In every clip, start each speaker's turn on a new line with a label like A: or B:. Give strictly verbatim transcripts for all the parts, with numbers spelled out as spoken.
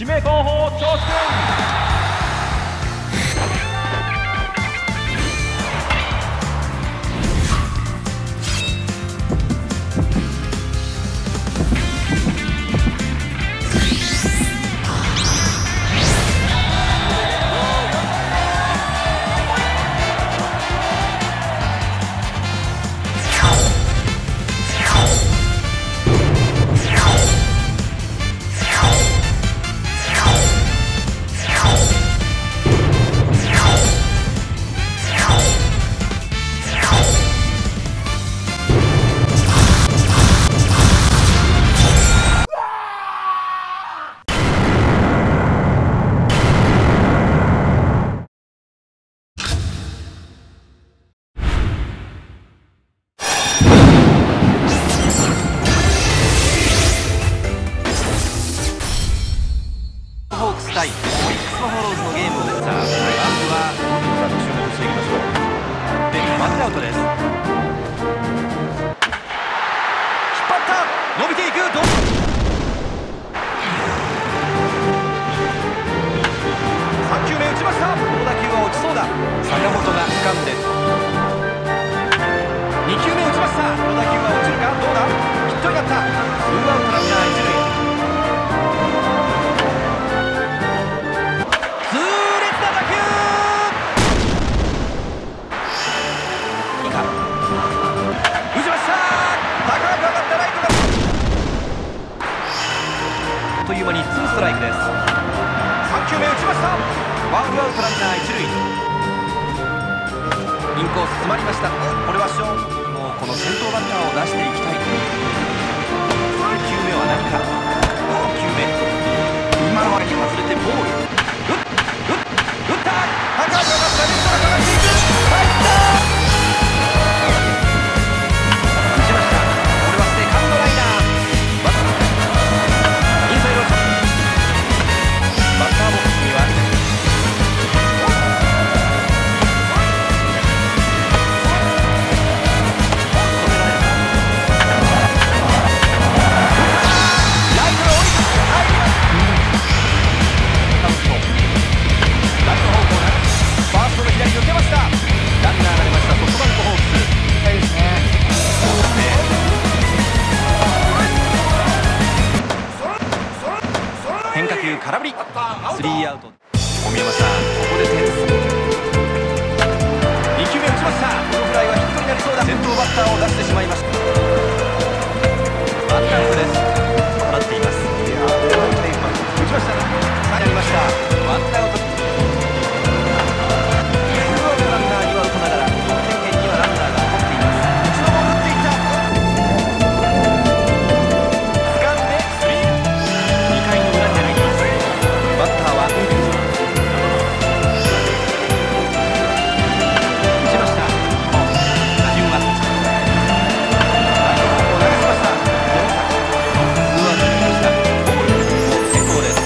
A: 指名候補挑戦。
B: ホークス対オリックスバファローズのゲームをさあ、まずはさあ注目していきましょう。で、ワンアウトです。引っ張った伸びていくどさん球目打ちました。この打球は落ちそうだ。坂本が掴んでに球目打ちました。この打球は落ちるかどうだ。ヒットになった。ツーアウトランナー一塁。あっという間にツーストライクです。さん球目打ちました。ワンアウトランナー一塁。インコース詰まりました。これはショーもうこの先頭バッターを出していきたい。さん球目は何かご球目今の割に外れてボール。打っ打った高く上がったレフトがかかっていく。入った打ちました。これはセカンドライナー。バッターボックスにはライトの追い入ります。カウントライト方向なファーストの左抜けました。ランナーが出ました。ソフトバンクホークスいいですね。そうですね。変化球空振りスリーアウト。小宮山さん、ここで点数に球目打ちました。このフライはヒットになりそうだ。先頭バッターを出してしまいました。ワンアウトです。放っています。打ちました。さあやりました。ワンアウト。ツーアウトランナーには打たながら得点圏にはランナーが残っています。一度も打っていった掴んでスリー。にかいの裏に入ります。バッターは打ちました。打順はライト方向投げしました。ツーアウトになりました。ボール先行です。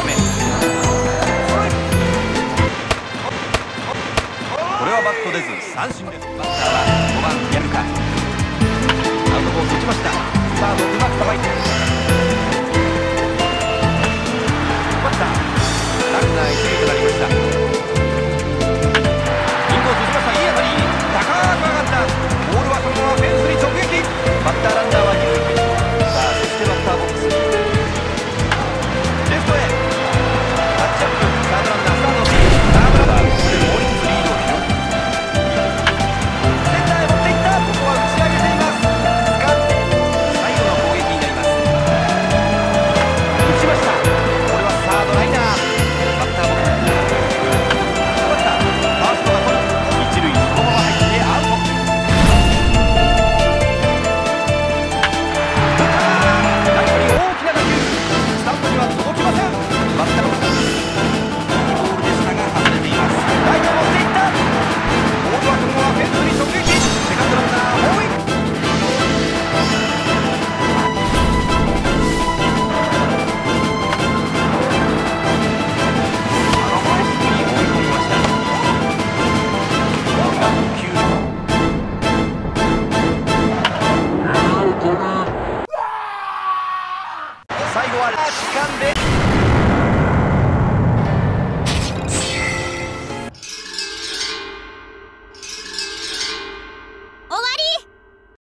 B: これはバット出ず三振です。バッターはごばんやるか。アウトコース打ちました。サードうまくさばいてバッターランナー一塁となりました。インコース打ちました。いい当たり高く上がった。ボールはそのままフェンスに直撃。バッターランナーは二塁。さあそしてバッターボックスにレフトへタッチアップ。サードランナースタート。サードランナーここでもう一つリードを広げセンターへ持っていった。ここは打ち上げています。掴んで最後の攻撃になります。打ちました。これはサードライナー。バッターボックスバッターファーストが取る。一塁そのまま入ってアウト。ライトに大きな打球。スタンドには届きません。バッターボックスいいボールでしたが外れています。ライト持っていった。ボールはそのままフェンスに直撃。セカンドランナーホームイン。最後は掴んで